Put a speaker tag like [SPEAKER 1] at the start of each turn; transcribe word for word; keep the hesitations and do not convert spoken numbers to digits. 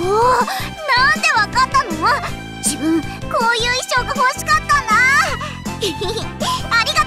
[SPEAKER 1] なんでわかったの？自分こういう衣装が欲しかったんだ。ありがとう。